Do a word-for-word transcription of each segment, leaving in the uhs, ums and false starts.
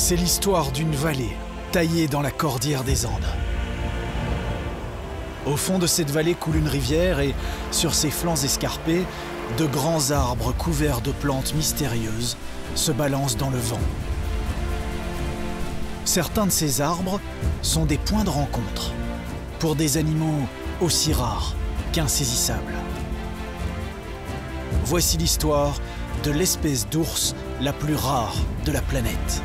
C'est l'histoire d'une vallée taillée dans la cordillère des Andes. Au fond de cette vallée coule une rivière et, sur ses flancs escarpés, de grands arbres couverts de plantes mystérieuses se balancent dans le vent. Certains de ces arbres sont des points de rencontre pour des animaux aussi rares qu'insaisissables. Voici l'histoire de l'espèce d'ours la plus rare de la planète.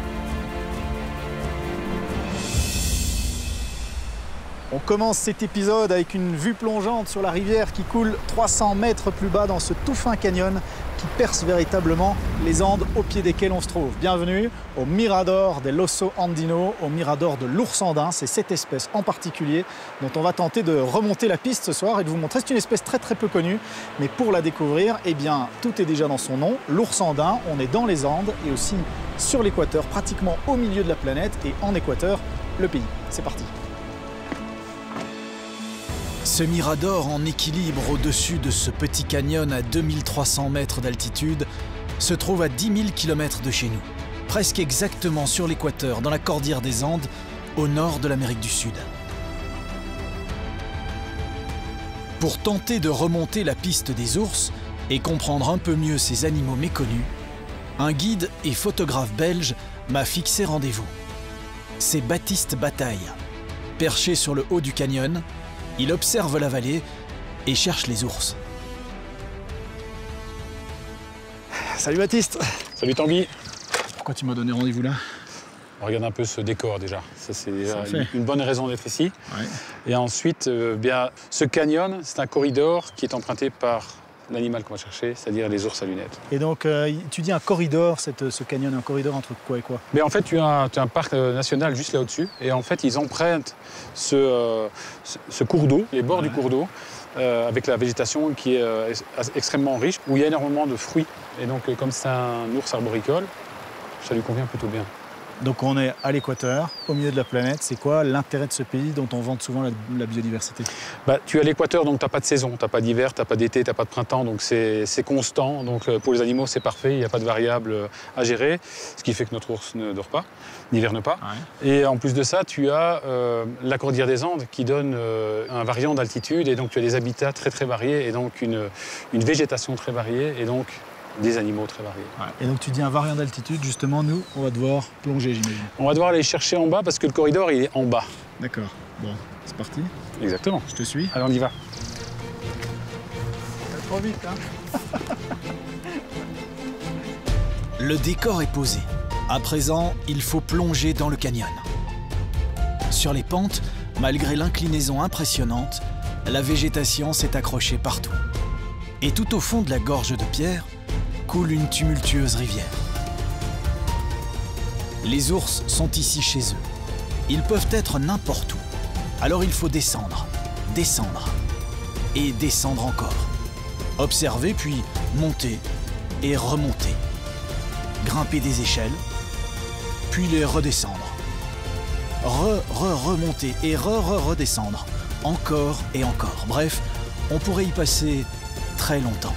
On commence cet épisode avec une vue plongeante sur la rivière qui coule trois cents mètres plus bas dans ce tout fin canyon qui perce véritablement les Andes au pied desquelles on se trouve. Bienvenue au Mirador del Oso Andino, au Mirador de l'ours andin. C'est cette espèce en particulier dont on va tenter de remonter la piste ce soir et de vous montrer. C'est une espèce très très peu connue, mais pour la découvrir, eh bien, tout est déjà dans son nom. L'ours andin, on est dans les Andes et aussi sur l'équateur, pratiquement au milieu de la planète et en équateur, le pays. C'est parti. Ce mirador en équilibre au-dessus de ce petit canyon à deux mille trois cents mètres d'altitude se trouve à dix mille kilomètres de chez nous, presque exactement sur l'équateur, dans la cordillère des Andes, au nord de l'Amérique du Sud. Pour tenter de remonter la piste des ours et comprendre un peu mieux ces animaux méconnus, un guide et photographe belge m'a fixé rendez-vous. C'est Baptiste Bataille. Perché sur le haut du canyon, il observe la vallée et cherche les ours. Salut Baptiste. Salut Tanguy. Pourquoi tu m'as donné rendez-vous là? On regarde un peu ce décor déjà. Ça, c'est déjà Ça une, une bonne raison d'être ici. Ouais. Et ensuite, euh, bien, ce canyon, c'est un corridor qui est emprunté par l'animal qu'on va chercher, c'est-à-dire les ours à lunettes. Et donc, euh, tu dis un corridor, cette, ce canyon, un corridor entre quoi et quoi? Mais en fait, tu as un, tu as un parc national juste là au-dessus. Et en fait, ils empruntent ce, euh, ce, ce cours d'eau, les bords ouais. du cours d'eau, euh, avec la végétation qui est euh, extrêmement riche, où il y a énormément de fruits. Et donc, euh, comme c'est un ours arboricole, ça lui convient plutôt bien. Donc on est à l'équateur, au milieu de la planète. C'est quoi l'intérêt de ce pays dont on vante souvent la, la biodiversité? Bah, tu es à l'équateur, donc tu n'as pas de saison, tu n'as pas d'hiver, tu n'as pas d'été, tu n'as pas de printemps, donc c'est constant. Donc pour les animaux, c'est parfait, il n'y a pas de variables à gérer, ce qui fait que notre ours ne dort pas, n'hiverne pas. Ouais. Et en plus de ça, tu as euh, la cordillère des Andes qui donne euh, un variant d'altitude, et donc tu as des habitats très très variés, et donc une, une végétation très variée, et donc des animaux très variés. Ouais. Et donc tu dis un variant d'altitude, justement, nous, on va devoir plonger, j'imagine. On va devoir aller chercher en bas parce que le corridor, il est en bas. D'accord. Bon, c'est parti. Exactement. Je te suis. Allez, on y va. Pas trop vite, hein. Le décor est posé. À présent, il faut plonger dans le canyon. Sur les pentes, malgré l'inclinaison impressionnante, la végétation s'est accrochée partout. Et tout au fond de la gorge de pierre, coule une tumultueuse rivière. Les ours sont ici chez eux. Ils peuvent être n'importe où. Alors il faut descendre, descendre et descendre encore. Observer puis monter et remonter. Grimper des échelles, puis les redescendre. Re, re, remonter et re, re, redescendre. Encore et encore. Bref, on pourrait y passer très longtemps.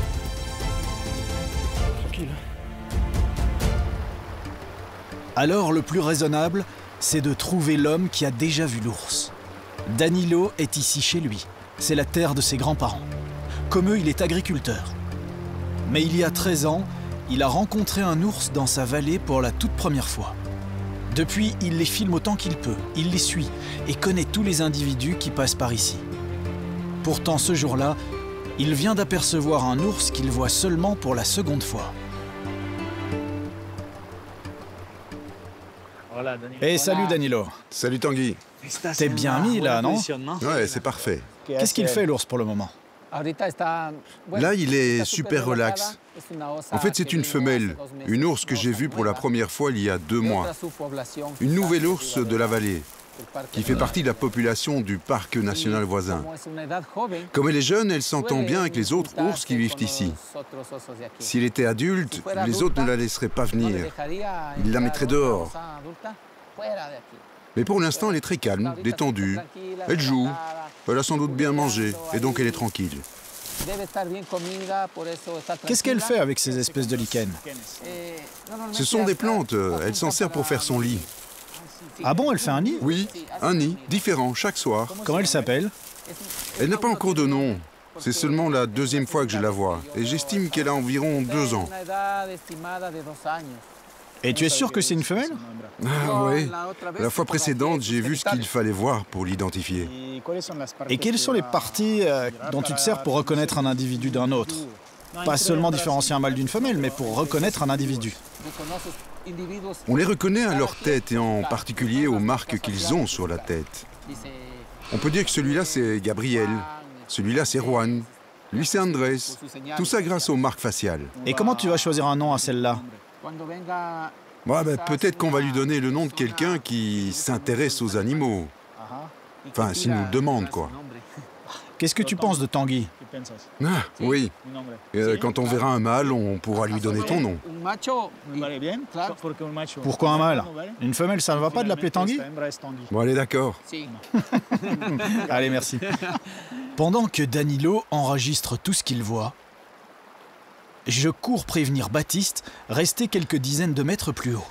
Alors le plus raisonnable, c'est de trouver l'homme qui a déjà vu l'ours. Danilo est ici chez lui. C'est la terre de ses grands-parents. Comme eux, il est agriculteur. Mais il y a treize ans, il a rencontré un ours dans sa vallée pour la toute première fois. Depuis, il les filme autant qu'il peut, il les suit et connaît tous les individus qui passent par ici. Pourtant, ce jour-là, il vient d'apercevoir un ours qu'il voit seulement pour la seconde fois. Eh, hey, salut Danilo. Salut Tanguy. T'es bien mis là, non? Ouais, c'est parfait. Qu'est-ce qu'il fait l'ours pour le moment? Là, il est super relax. En fait, c'est une femelle, une ours que j'ai vue pour la première fois il y a deux mois. Une nouvelle ours de la vallée, qui fait partie de la population du parc national voisin. Comme elle est jeune, elle s'entend bien avec les autres ours qui vivent ici. S'il était adulte, les autres ne la laisseraient pas venir. Ils la mettraient dehors. Mais pour l'instant, elle est très calme, détendue. Elle joue, elle a sans doute bien mangé, et donc elle est tranquille. Qu'est-ce qu'elle fait avec ces espèces de lichens? Ce sont des plantes, elle s'en sert pour faire son lit. Ah bon, elle fait un nid? Oui, un nid, différent, chaque soir. Comment elle s'appelle? Elle n'a pas encore de nom. C'est seulement la deuxième fois que je la vois. Et j'estime qu'elle a environ deux ans. Et tu es sûr que c'est une femelle? Ah oui. La fois précédente, j'ai vu ce qu'il fallait voir pour l'identifier. Et quelles sont les parties euh, dont tu te sers pour reconnaître un individu d'un autre? Pas seulement différencier un mâle d'une femelle, mais pour reconnaître un individu. On les reconnaît à leur tête et en particulier aux marques qu'ils ont sur la tête. On peut dire que celui-là, c'est Gabriel. Celui-là, c'est Juan. Lui, c'est Andrés. Tout ça grâce aux marques faciales. Et comment tu vas choisir un nom à celle-là? Ouais, ben, peut-être qu'on va lui donner le nom de quelqu'un qui s'intéresse aux animaux. Enfin, s'il nous demande, quoi. Qu'est-ce que tu penses de Tanguy? Ah, oui. Euh, quand on verra un mâle, on pourra lui donner ton nom. Pourquoi un mâle? Une femelle, ça ne va pas de l'appeler Tanguy? Bon, allez, d'accord. Allez, merci. Pendant que Danilo enregistre tout ce qu'il voit, je cours prévenir Baptiste, resté quelques dizaines de mètres plus haut.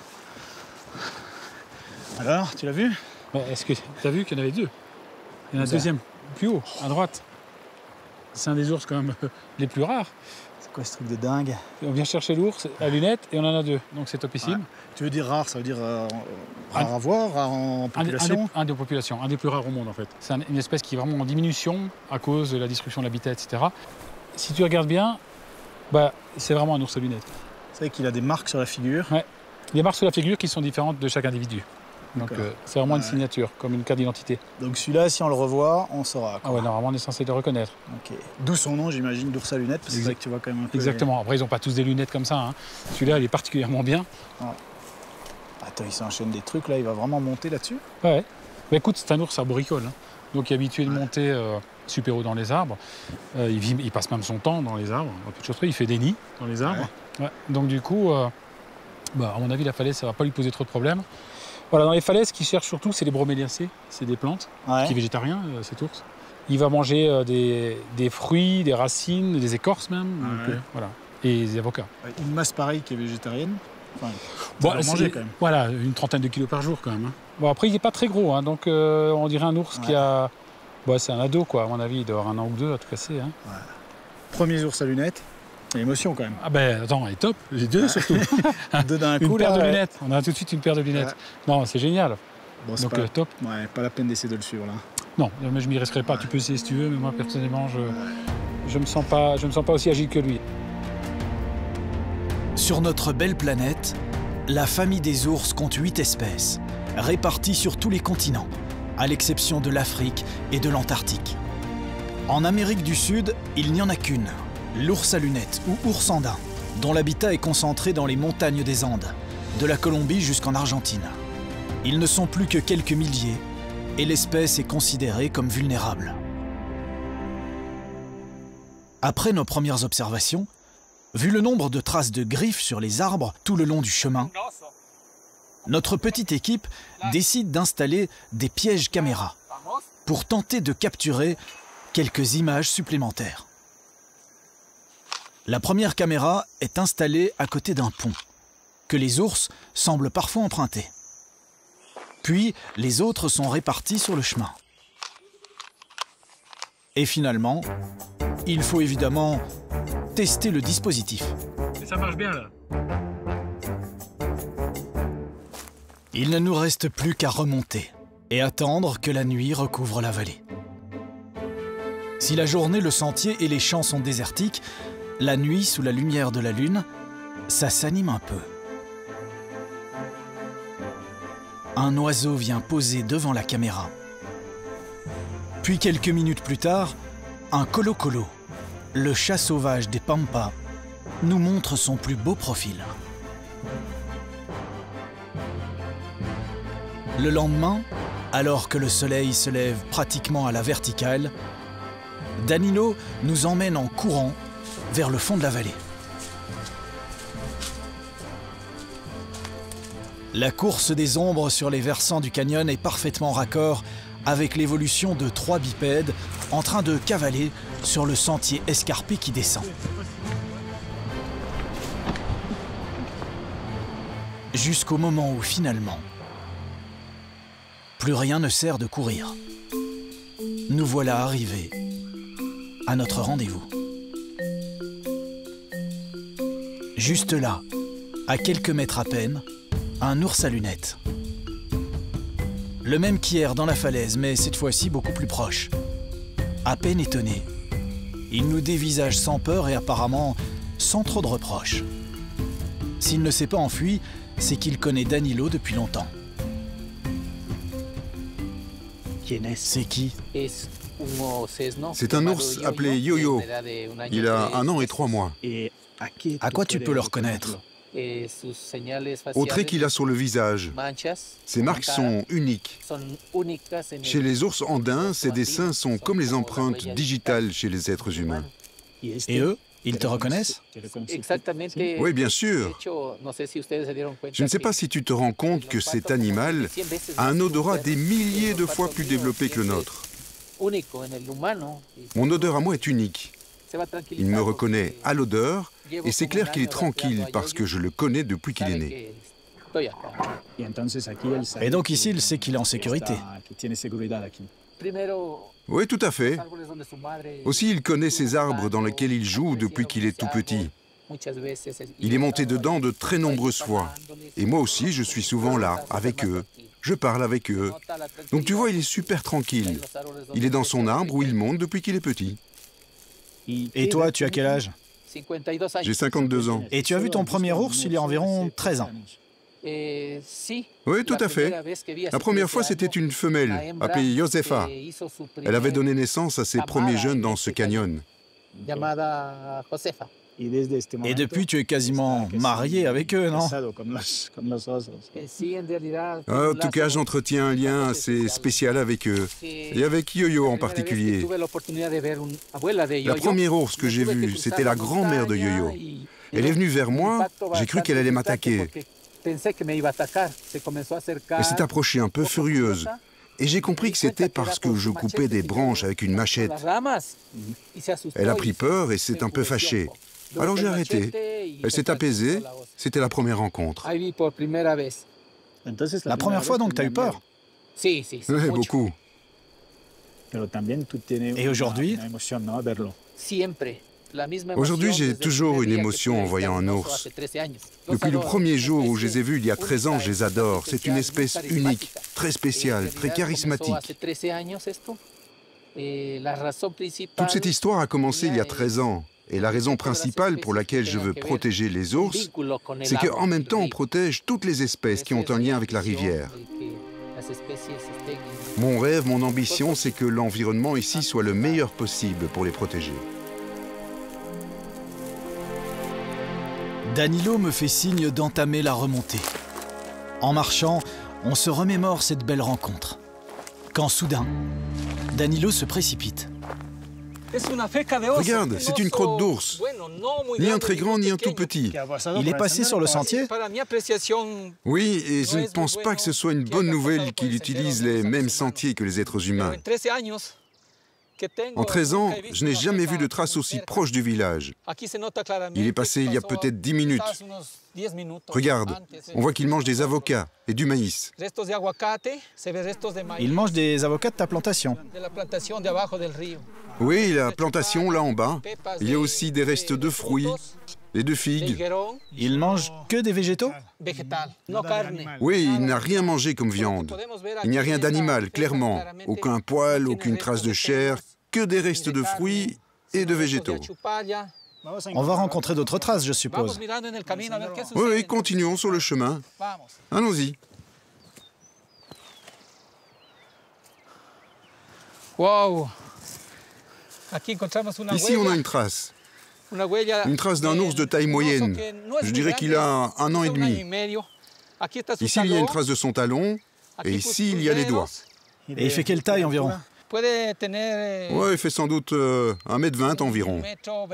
Alors, tu l'as vu? Est-ce que tu as vu qu'il y en avait deux? Il y en a un deuxième, plus haut, à droite. C'est un des ours quand même les plus rares. C'est quoi ce truc de dingue? On vient chercher l'ours à lunettes et on en a deux, donc c'est topissime. Ouais. Tu veux dire rare, ça veut dire euh, rare un, à voir, rare en population? Un, un, des, un des populations, un des plus rares au monde en fait. C'est un, une espèce qui est vraiment en diminution à cause de la destruction de l'habitat, et cetera. Si tu regardes bien, bah, c'est vraiment un ours à lunettes. C'est vrai qu'il a des marques sur la figure. Ouais. Des marques sur la figure qui sont différentes de chaque individu. Donc euh, c'est vraiment ouais. une signature, comme une carte d'identité. Donc celui-là, si on le revoit, on saura. Ah ouais, normalement on est censé le reconnaître. Okay. D'où son nom, j'imagine, d'ours à lunettes, parce que c'est vrai que tu vois quand même un peu... Exactement, après ils n'ont pas tous des lunettes comme ça. Hein. Celui-là, il est particulièrement bien. Ouais. Attends, il s'enchaîne des trucs, là, il va vraiment monter là-dessus? Ouais. Bah, écoute, c'est un ours arboricole, hein. Donc il est habitué de ouais. monter euh, super haut dans les arbres. Euh, il, vit, il passe même son temps dans les arbres. Peu de choses près, il fait des nids dans les arbres. Ouais. Ouais. Donc du coup, euh, bah, à mon avis, la falaise, ça ne va pas lui poser trop de problèmes. Voilà, dans les falaises, ce qu'il cherche surtout, c'est les broméliacées, c'est des plantes, ouais. qui est végétarien, euh, cet ours. Il va manger euh, des, des fruits, des racines, des écorces même, ah donc, ouais. euh, voilà, et des avocats. Une masse pareille qui est végétarienne, enfin, bon, manger quand même. Voilà, une trentaine de kilos par jour quand même. Hein. Bon, après, il n'est pas très gros, hein, donc euh, on dirait un ours ouais. qui a... Bon, c'est un ado, quoi, à mon avis, il doit avoir un an ou deux à tout casser. Hein. Ouais. Premier ours à lunettes. L'émotion quand même. Ah ben attends, elle est top, j'ai deux surtout. Deux d'un coup. Une paire là, de ouais. lunettes, on a tout de suite une paire de lunettes. Ouais. Non, c'est génial. Bon, c'est donc pas, euh, top. Ouais, pas la peine d'essayer de le suivre là. Non, mais je m'y risquerai pas. Ouais. Tu peux essayer si tu veux, mais moi personnellement, je je me sens pas, je me sens pas aussi agile que lui. Sur notre belle planète, la famille des ours compte huit espèces, réparties sur tous les continents, à l'exception de l'Afrique et de l'Antarctique. En Amérique du Sud, il n'y en a qu'une. L'ours à lunettes ou ours andin, dont l'habitat est concentré dans les montagnes des Andes, de la Colombie jusqu'en Argentine. Ils ne sont plus que quelques milliers et l'espèce est considérée comme vulnérable. Après nos premières observations, vu le nombre de traces de griffes sur les arbres tout le long du chemin, notre petite équipe décide d'installer des pièges caméras pour tenter de capturer quelques images supplémentaires. La première caméra est installée à côté d'un pont, que les ours semblent parfois emprunter. Puis, les autres sont répartis sur le chemin. Et finalement, il faut évidemment tester le dispositif. Et ça marche bien là. Il ne nous reste plus qu'à remonter et attendre que la nuit recouvre la vallée. Si la journée, le sentier et les champs sont désertiques, la nuit, sous la lumière de la lune, ça s'anime un peu. Un oiseau vient poser devant la caméra. Puis quelques minutes plus tard, un colo-colo, le chat sauvage des Pampas, nous montre son plus beau profil. Le lendemain, alors que le soleil se lève pratiquement à la verticale, Danilo nous emmène en courant vers le fond de la vallée. La course des ombres sur les versants du canyon est parfaitement raccord avec l'évolution de trois bipèdes en train de cavaler sur le sentier escarpé qui descend. Jusqu'au moment où finalement, plus rien ne sert de courir. Nous voilà arrivés à notre rendez-vous. Juste là, à quelques mètres à peine, un ours à lunettes. Le même qu'hier dans la falaise, mais cette fois-ci beaucoup plus proche. À peine étonné, il nous dévisage sans peur et apparemment sans trop de reproches. S'il ne s'est pas enfui, c'est qu'il connaît Danilo depuis longtemps. C'est qui? C'est un ours appelé Yo-Yo. Il a un an et trois mois. À quoi tu peux le reconnaître? Au trait qu'il a sur le visage. Ces marques sont uniques. Chez les ours andins, ces dessins sont comme les empreintes digitales chez les êtres humains. Et eux, ils te reconnaissent? Oui, bien sûr. Je ne sais pas si tu te rends compte que cet animal a un odorat des milliers de fois plus développé que le nôtre. Mon odeur à moi est unique. Il me reconnaît à l'odeur et c'est clair qu'il est tranquille parce que je le connais depuis qu'il est né. Et donc ici, il sait qu'il est en sécurité. Oui, tout à fait. Aussi, il connaît ces arbres dans lesquels il joue depuis qu'il est tout petit. Il est monté dedans de très nombreuses fois. Et moi aussi, je suis souvent là, avec eux. Je parle avec eux. Donc tu vois, il est super tranquille. Il est dans son arbre où il monte depuis qu'il est petit. Et toi, tu as quel âge? J'ai cinquante-deux ans. Et tu as vu ton premier ours il y a environ treize ans? Oui, tout à fait. La première fois, c'était une femelle, appelée Josefa. Elle avait donné naissance à ses premiers jeunes dans ce canyon. Et depuis, tu es quasiment marié avec eux, non? Ah, en tout cas, j'entretiens un lien assez spécial avec eux, et avec Yo-Yo en particulier. La première ours que j'ai vue, c'était la grand-mère de Yo-Yo. Elle est venue vers moi, j'ai cru qu'elle allait m'attaquer. Elle s'est approchée un peu furieuse. Et j'ai compris que c'était parce que je coupais des branches avec une machette. Elle a pris peur et s'est un peu fâchée. Alors j'ai arrêté. Elle s'est apaisée. C'était la première rencontre. La première fois, donc, tu as eu peur? Oui, beaucoup. Et aujourd'hui? Aujourd'hui, j'ai toujours une émotion en voyant un ours. Depuis le premier jour où je les ai vus il y a treize ans, je les adore. C'est une espèce unique, très spéciale, très charismatique. Toute cette histoire a commencé il y a treize ans. Et la raison principale pour laquelle je veux protéger les ours, c'est qu'en même temps, on protège toutes les espèces qui ont un lien avec la rivière. Mon rêve, mon ambition, c'est que l'environnement ici soit le meilleur possible pour les protéger. Danilo me fait signe d'entamer la remontée. En marchant, on se remémore cette belle rencontre. Quand soudain, Danilo se précipite. Regarde, c'est une crotte d'ours. Ni un très grand, ni un tout petit. Il est passé sur le sentier? Oui, et je ne pense pas que ce soit une bonne nouvelle qu'il utilise les mêmes sentiers que les êtres humains. En treize ans, je n'ai jamais vu de traces aussi proches du village. Il est passé il y a peut-être dix minutes. Regarde, on voit qu'il mange des avocats et du maïs. Il mange des avocats de ta plantation? Oui, la plantation là en bas. Il y a aussi des restes de fruits et de figues. Il mange que des végétaux? Oui, il n'a rien mangé comme viande. Il n'y a rien d'animal, clairement. Aucun poil, aucune trace de chair, que des restes de fruits et de végétaux. On va rencontrer d'autres traces, je suppose. Oui, oui, continuons sur le chemin. Allons-y. Wow. Ici, on a une trace. Une trace d'un ours de taille moyenne. Je dirais qu'il a un an et demi. Ici, il y a une trace de son talon. Et ici, il y a les doigts. Et il fait quelle taille environ? Ouais, il fait sans doute euh, un mètre vingt environ.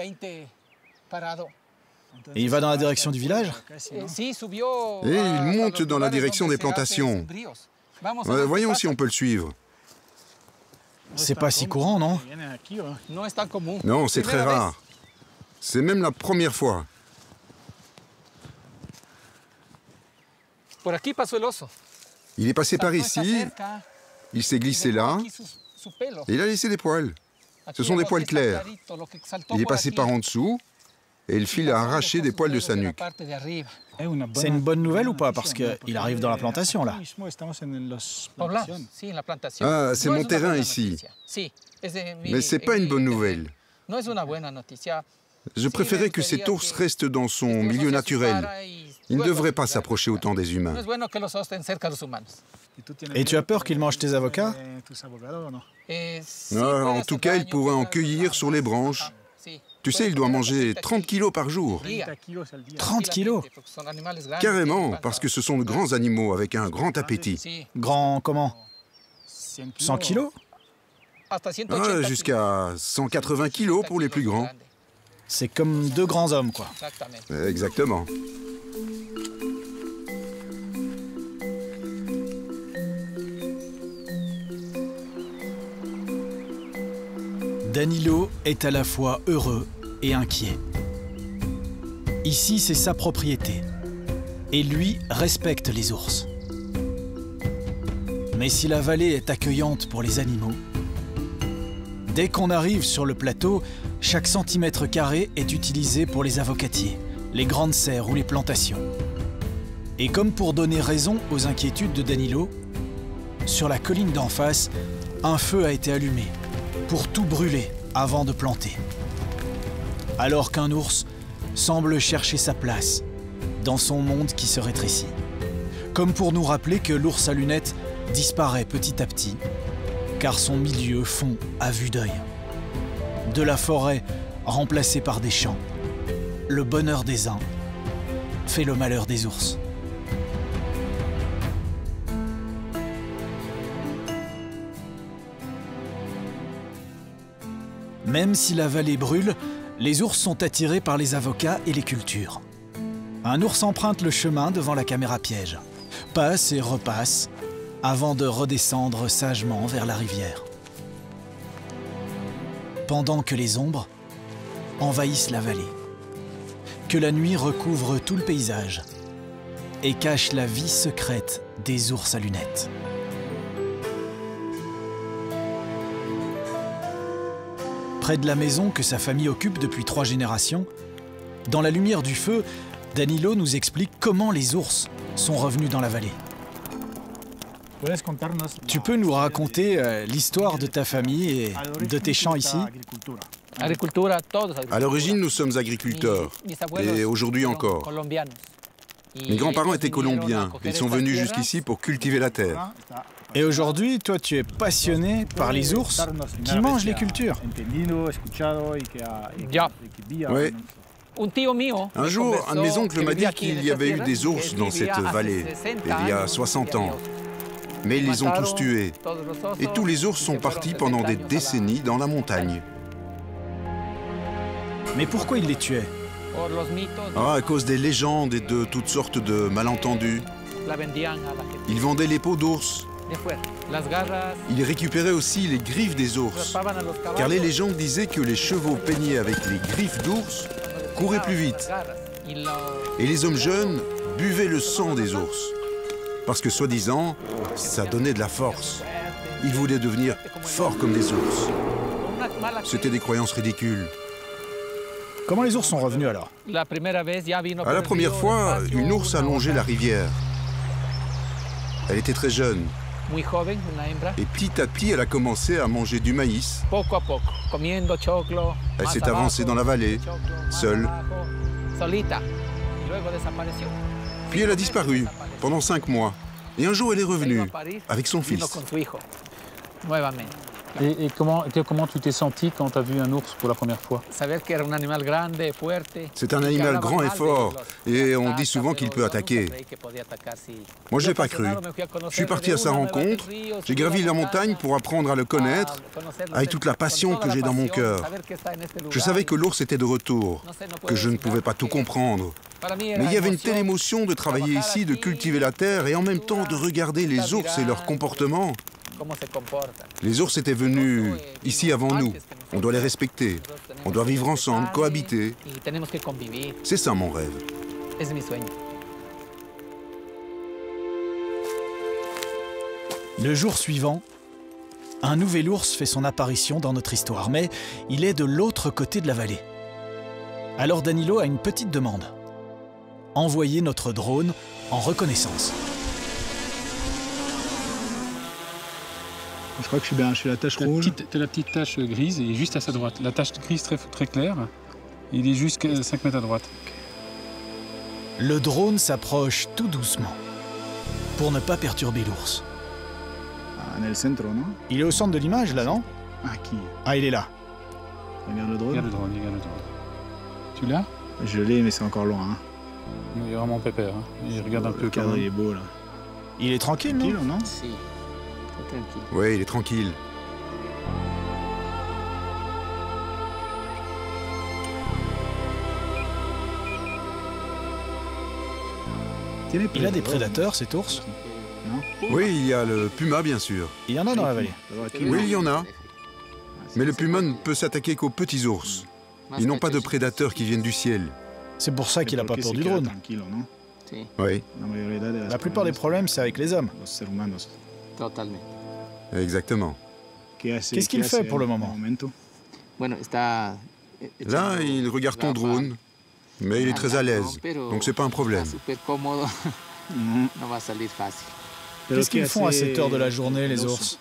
Et il va dans la direction du village? Et il monte dans la direction des plantations. Ouais, voyons si on peut le suivre. C'est pas si courant, non? Non, c'est très rare. C'est même la première fois. Il est passé par ici, il s'est glissé là, et il a laissé des poils. Ce sont des poils clairs. Il est passé par en dessous, et le fil a arraché des poils de sa nuque. C'est une bonne nouvelle ou pas? Parce qu'il arrive dans la plantation, là. Ah, c'est mon terrain ici. Mais c'est pas une bonne nouvelle. Je préférais que cet ours reste dans son milieu naturel. Il ne devrait pas s'approcher autant des humains. Et tu as peur qu'il mange tes avocats? Ah, en tout cas, il pourrait en cueillir sur les branches. Tu sais, il doit manger trente kilos par jour. trente kilos? Carrément, parce que ce sont de grands animaux avec un grand appétit. Grand comment? cent kilos? Ah, jusqu'à cent quatre-vingts kilos pour les plus grands. C'est comme deux grands hommes, quoi. Exactement. Danilo est à la fois heureux et inquiet. Ici, c'est sa propriété. Et lui respecte les ours. Mais si la vallée est accueillante pour les animaux, dès qu'on arrive sur le plateau, chaque centimètre carré est utilisé pour les avocatiers, les grandes serres ou les plantations. Et comme pour donner raison aux inquiétudes de Danilo, sur la colline d'en face, un feu a été allumé pour tout brûler avant de planter. Alors qu'un ours semble chercher sa place dans son monde qui se rétrécit. Comme pour nous rappeler que l'ours à lunettes disparaît petit à petit, car son milieu fond à vue d'œil. De la forêt remplacée par des champs, le bonheur des uns fait le malheur des ours. Même si la vallée brûle, les ours sont attirés par les avocats et les cultures. Un ours emprunte le chemin devant la caméra piège, passe et repasse, avant de redescendre sagement vers la rivière. Pendant que les ombres envahissent la vallée, que la nuit recouvre tout le paysage et cache la vie secrète des ours à lunettes. Près de la maison que sa famille occupe depuis trois générations, dans la lumière du feu, Danilo nous explique comment les ours sont revenus dans la vallée. Tu peux nous raconter euh, l'histoire de ta famille et de tes champs ici? À l'origine, nous sommes agriculteurs, et aujourd'hui encore. Mes grands-parents étaient colombiens. Ils sont venus jusqu'ici pour cultiver la terre. Et aujourd'hui, toi, tu es passionné par les ours qui mangent les cultures. Oui. Un jour, un de mes oncles m'a dit qu'il y avait eu des ours dans cette vallée, il y a soixante ans. Mais ils les ont tous tués. Et tous les ours sont partis pendant des décennies dans la montagne. Mais pourquoi ils les tuaient? Ah, à cause des légendes et de toutes sortes de malentendus. Ils vendaient les peaux d'ours. Ils récupéraient aussi les griffes des ours. Car les légendes disaient que les chevaux peignés avec les griffes d'ours couraient plus vite. Et les hommes jeunes buvaient le sang des ours. Parce que, soi-disant, ça donnait de la force. Ils voulaient devenir forts comme des ours. C'était des croyances ridicules. Comment les ours sont revenus alors? À la première fois, une ours a longé la rivière. Elle était très jeune. Et petit à petit, elle a commencé à manger du maïs. Elle s'est avancée dans la vallée, seule. Puis elle a disparu pendant cinq mois. Et un jour, elle est revenue avec son fils. Et, et comment, comment tu t'es senti quand tu as vu un ours pour la première fois? C'est un animal grand et fort, et on dit souvent qu'il peut attaquer. Moi, je n'ai pas cru. Je suis parti à sa rencontre, j'ai gravi la montagne pour apprendre à le connaître, avec toute la passion que j'ai dans mon cœur. Je savais que l'ours était de retour, que je ne pouvais pas tout comprendre. Mais il y avait une telle émotion de travailler ici, de cultiver la terre, et en même temps de regarder les ours et leur comportement. Les ours étaient venus ici avant nous. On doit les respecter. On doit vivre ensemble, cohabiter. C'est ça mon rêve. Le jour suivant, un nouvel ours fait son apparition dans notre histoire, mais il est de l'autre côté de la vallée. Alors Danilo a une petite demande. Envoyer notre drone en reconnaissance. Je crois que je suis bien, je suis la tache rouge. Tu as la petite tache grise et juste à sa droite. La tache grise très, très claire, il est juste cinq mètres à droite. Le drone s'approche tout doucement pour ne pas perturber l'ours. Ah, nel centro, non? Il est au centre de l'image là, non? Ah, qui? Ah, il est là. Regarde le drone. Regarde le drone, regarde le drone. Tu l'as? Je l'ai, mais c'est encore loin. Hein. Il est vraiment pépère. Hein. Il regarde un le peu. Le cadre, il est beau là. Il est tranquille, tranquille non? non Si. Tranquille. Oui, il est tranquille. Il a des prédateurs, cet ours? Non? Oui, il y a le puma, bien sûr. Il y en a dans la vallée. Oui, il y en a. Mais le puma ne peut s'attaquer qu'aux petits ours. Ils n'ont pas de prédateurs qui viennent du ciel. C'est pour ça qu'il n'a pas peur du drone. Oui. La plupart des problèmes, c'est avec les hommes. Totalement. Exactement. Qu'est-ce qu'il fait pour le moment? Là, il regarde ton drone, mais il est très à l'aise, donc c'est pas un problème. Qu'est-ce qu'ils font à cette heure de la journée, les ours?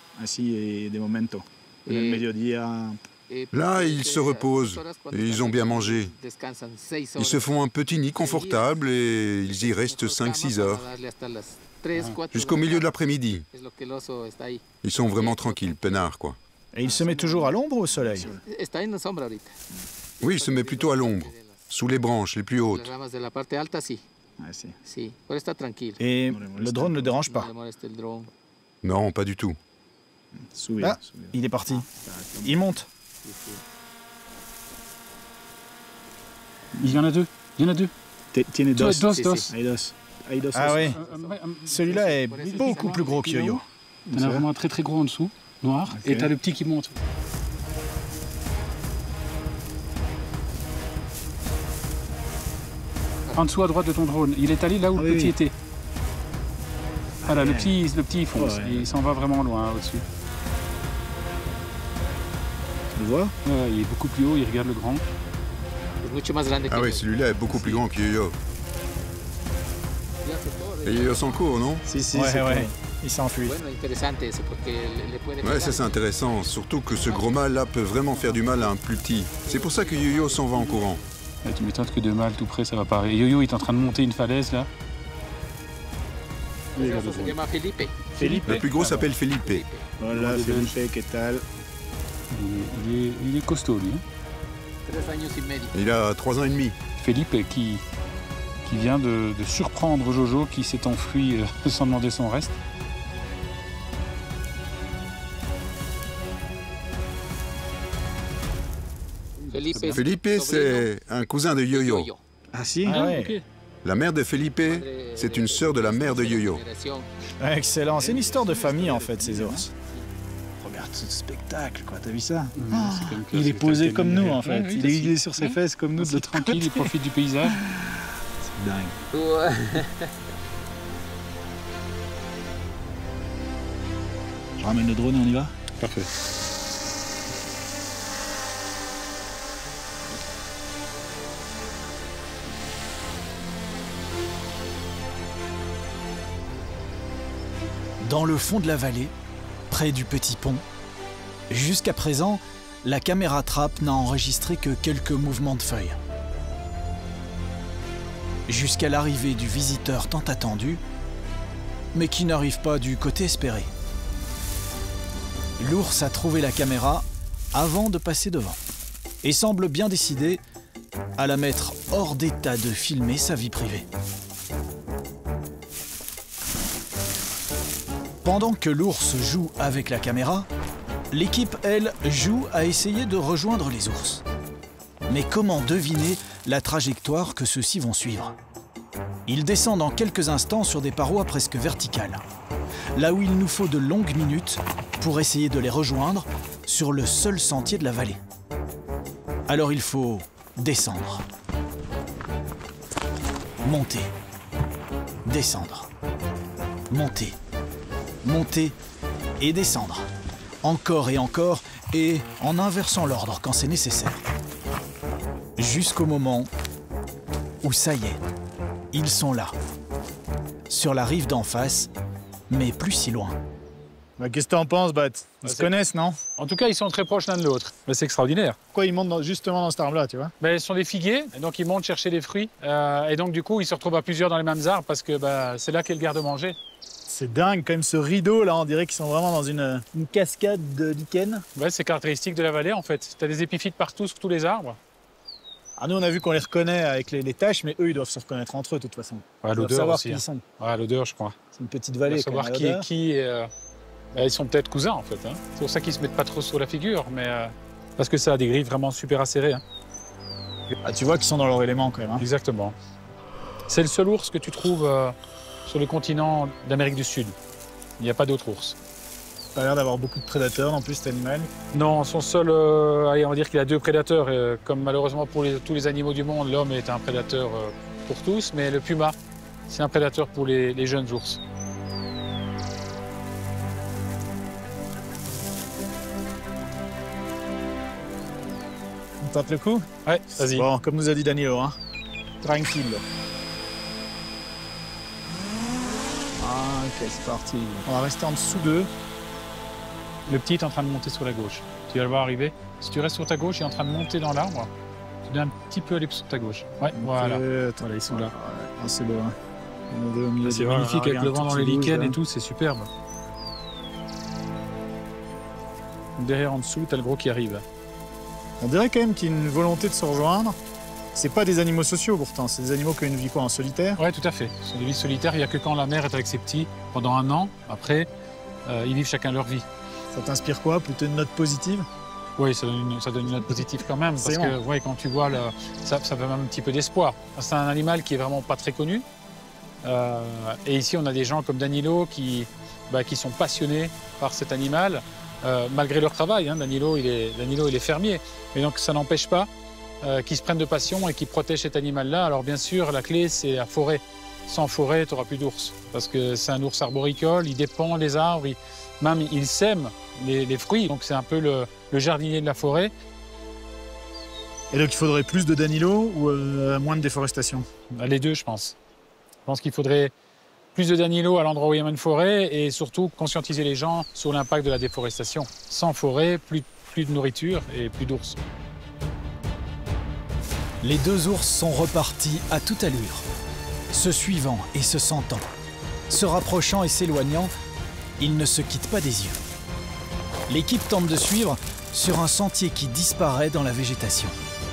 Là, ils se reposent et ils ont bien mangé. Ils se font un petit nid confortable et ils y restent cinq six heures. Jusqu'au milieu de l'après-midi. Ils sont vraiment tranquilles, peinards, quoi. Et il se met toujours à l'ombre ou au soleil? Oui, il se met plutôt à l'ombre, sous les branches les plus hautes. Et le drone ne le dérange pas? Non, pas du tout. Ah, il est parti. Il monte. Il y en a deux. Il y en a deux. Tiene dos. Dos, dos. Ah oui. Celui-là est beaucoup plus gros que Yo-Yo. Il y en a vraiment un très très gros en dessous, noir, okay. Et t'as le petit qui monte. En dessous à droite de ton drone, il est allé là où ah, le petit oui. était. Voilà, le petit, le petit il fonce, oh, ouais. Il s'en va vraiment loin au-dessus. Tu le vois? Ouais, il est beaucoup plus haut, il regarde le grand. Ah oui, celui-là est beaucoup plus grand que Yo-Yo. Et Yo-Yo s'en court, non? Si, si, ouais, ouais. Il s'enfuit. Ouais, ça c'est intéressant, surtout que ce gros mâle là peut vraiment faire du mal à un plus petit. C'est pour ça que Yo-Yo s'en va en courant. Ouais, tu m'étonnes que deux mâles tout près, ça va pas. Yo-Yo est en train de monter une falaise là. Oui, Felipe. Le plus gros s'appelle Felipe. Voilà, Felipe, qu'est-ce que il, il, il est costaud lui. Hein. Il a trois ans et demi. Felipe qui, qui vient de, de surprendre Jojo qui s'est enfui euh, sans demander son reste. Felipe, Felipe c'est un cousin de Yo-Yo. Ah si? Ah, ouais. Okay. La mère de Felipe, c'est une sœur de la mère de Yo-Yo. Excellent, c'est une histoire de famille en fait, ces ours. Regarde ce spectacle, quoi, t'as vu ça? Mmh, ah, est Il est posé comme nous, en fait. Ouais, il, est, il est sur ses fesses comme nous de l'autre côté. Tranquille, il profite du paysage. C'est dingue. Ouais. Je ramène le drone et on y va? Parfait. Dans le fond de la vallée, près du petit pont, jusqu'à présent, la caméra trappe n'a enregistré que quelques mouvements de feuilles. Jusqu'à l'arrivée du visiteur tant attendu, mais qui n'arrive pas du côté espéré. L'ours a trouvé la caméra avant de passer devant et semble bien décidé à la mettre hors d'état de filmer sa vie privée. Pendant que l'ours joue avec la caméra, l'équipe, elle, joue à essayer de rejoindre les ours. Mais comment deviner la trajectoire que ceux-ci vont suivre? Ils descendent en quelques instants sur des parois presque verticales, là où il nous faut de longues minutes pour essayer de les rejoindre sur le seul sentier de la vallée. Alors il faut descendre, monter, descendre, monter, monter et descendre. Encore et encore, et en inversant l'ordre quand c'est nécessaire. Jusqu'au moment où ça y est, ils sont là, sur la rive d'en face, mais plus si loin. Bah, qu'est-ce que t'en penses, Bat? Ils bah, se connaissent, non? En tout cas, ils sont très proches l'un de l'autre. C'est extraordinaire. Pourquoi ils montent dans, justement dans cet arbre-là, tu vois? Bah, ils sont des figuiers, et donc ils montent chercher des fruits. Euh, et donc du coup, ils se retrouvent à plusieurs dans les mêmes arbres parce que bah, c'est là qu'est le garde-manger. C'est dingue, quand même, ce rideau, là, on dirait qu'ils sont vraiment dans une, une cascade de lichen. Ouais, c'est caractéristique de la vallée, en fait. Tu as des épiphytes partout sur tous les arbres. Ah, nous, on a vu qu'on les reconnaît avec les, les taches, mais eux, ils doivent se reconnaître entre eux, de toute façon. Ouais, ils doivent l'odeur savoir aussi, qui hein. ils sont. Ouais, l'odeur, je crois. C'est une petite vallée, savoir quand même, qui est qui. Et, euh... bah, ils sont peut-être cousins, en fait. Hein. C'est pour ça qu'ils se mettent pas trop sur la figure, mais euh... parce que ça a des griffes vraiment super acérées. Hein. Ah, tu vois qu'ils sont dans leur élément, quand même. Hein. Exactement. C'est le seul ours que tu trouves euh, sur le continent d'Amérique du Sud. Il n'y a pas d'autre ours. Ça a l'air d'avoir beaucoup de prédateurs en plus, cet animal. Non, son seul, euh, allez, on va dire qu'il a deux prédateurs. Euh, comme malheureusement pour les, tous les animaux du monde, l'homme est un prédateur euh, pour tous, mais le puma, c'est un prédateur pour les, les jeunes ours. On tente le coup? Ouais, vas-y. Bon, comme nous a dit Danilo, hein. Tranquille. Ah, ok, c'est parti. On va rester en dessous d'eux. Le petit est en train de monter sur la gauche. Tu vas le voir arriver. Si tu restes sur ta gauche, il est en train de monter dans l'arbre. Tu dois un petit peu aller sur ta gauche. Ouais, voilà. Euh, attends, là, ils sont là. Ah, c'est beau, hein. C'est magnifique avec le vent dans les lichens et tout, c'est superbe. Derrière, en dessous, t'as le gros qui arrive. On dirait quand même qu'il y a une volonté de se rejoindre. C'est pas des animaux sociaux pourtant, c'est des animaux qui ont une vie quoi, en solitaire. Ouais, tout à fait. Ce sont des vies solitaires. Il n'y a que quand la mère est avec ses petits pendant un an. Après, euh, ils vivent chacun leur vie. Ça t'inspire quoi? Plutôt une note positive? Oui, ça donne une, ça donne une note positive quand même. Parce que ouais, quand tu vois, le, ça, ça fait même un petit peu d'espoir. C'est un animal qui est vraiment pas très connu. Euh, et ici, on a des gens comme Danilo qui, bah, qui sont passionnés par cet animal, euh, malgré leur travail. Hein. Danilo, il est, Danilo, il est fermier. Mais donc, ça n'empêche pas euh, qu'ils se prennent de passion et qu'ils protègent cet animal-là. Alors, bien sûr, la clé, c'est la forêt. Sans forêt, tu n'auras plus d'ours. Parce que c'est un ours arboricole, il dépend des arbres, il, même il sème les, les fruits. Donc, c'est un peu le, le jardinier de la forêt. Et donc, il faudrait plus de Danilo ou euh, moins de déforestation? Les deux, je pense. Je pense qu'il faudrait plus de Danilo à l'endroit où il y a une forêt et surtout conscientiser les gens sur l'impact de la déforestation. Sans forêt, plus, plus de nourriture et plus d'ours. Les deux ours sont repartis à toute allure, se suivant et se sentant, se rapprochant et s'éloignant, ils ne se quittent pas des yeux. L'équipe tente de suivre sur un sentier qui disparaît dans la végétation.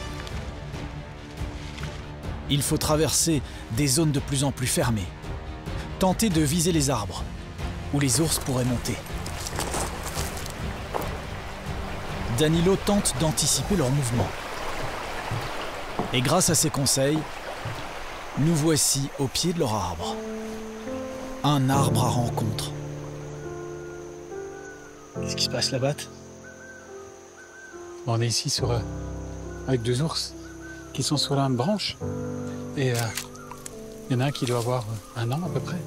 Il faut traverser des zones de plus en plus fermées, tenter de viser les arbres, où les ours pourraient monter. Danilo tente d'anticiper leurs mouvements. Et grâce à ses conseils, nous voici au pied de leur arbre. Un arbre à rencontre. Qu'est-ce qui se passe là-bas? On est ici sur, euh, avec deux ours qui sont sur la même branche. Et il euh, y en a un qui doit avoir un an à peu près.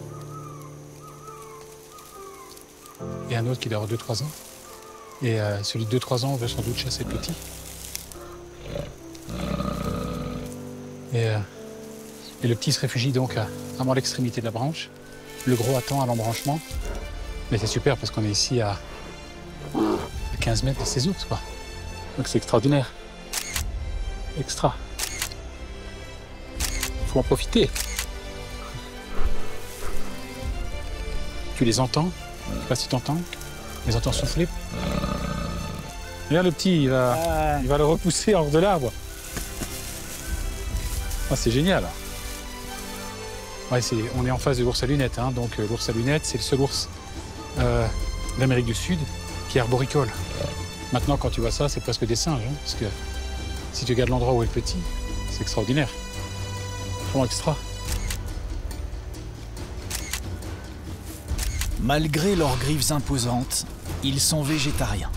Et un autre qui doit avoir deux trois ans. Et euh, celui de deux trois ans veut sans doute chasser le petit. Et, euh, et le petit se réfugie donc à, à l'extrémité de la branche. Le gros attend à l'embranchement. Mais c'est super parce qu'on est ici à, à quinze mètres de ces ours, quoi. Donc c'est extraordinaire. Extra. Faut en profiter. Tu les entends? Je sais pas si tu entends. Tu les entends souffler. Regarde le petit, il va, ah. il va le repousser hors de l'arbre. Ah, c'est génial. Ouais, c'est, on est en face de l'ours à lunettes. Hein, donc euh, l'ours à lunettes, c'est le seul ours euh, d'Amérique du Sud qui est arboricole. Maintenant, quand tu vois ça, c'est presque des singes. Hein, parce que si tu regardes l'endroit où est le petit, c'est extraordinaire. Vraiment extra. Malgré leurs griffes imposantes, ils sont végétariens.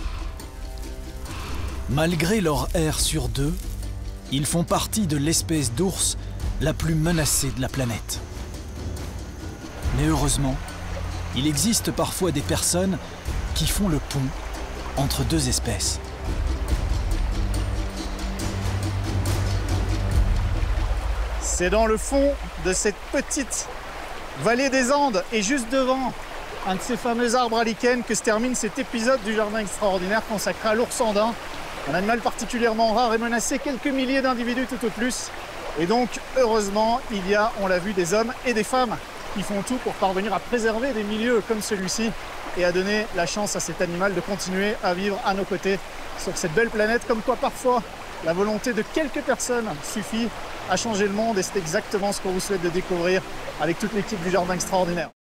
Malgré leur air sur deux, ils font partie de l'espèce d'ours la plus menacée de la planète. Mais heureusement, il existe parfois des personnes qui font le pont entre deux espèces. C'est dans le fond de cette petite vallée des Andes et juste devant un de ces fameux arbres à lichen que se termine cet épisode du Jardin extraordinaire consacré à l'ours andin, un animal particulièrement rare et menacé, quelques milliers d'individus tout au plus. Et donc, heureusement, il y a, on l'a vu, des hommes et des femmes qui font tout pour parvenir à préserver des milieux comme celui-ci et à donner la chance à cet animal de continuer à vivre à nos côtés sur cette belle planète. Comme quoi, parfois, la volonté de quelques personnes suffit à changer le monde et c'est exactement ce qu'on vous souhaite de découvrir avec toute l'équipe du Jardin extraordinaire.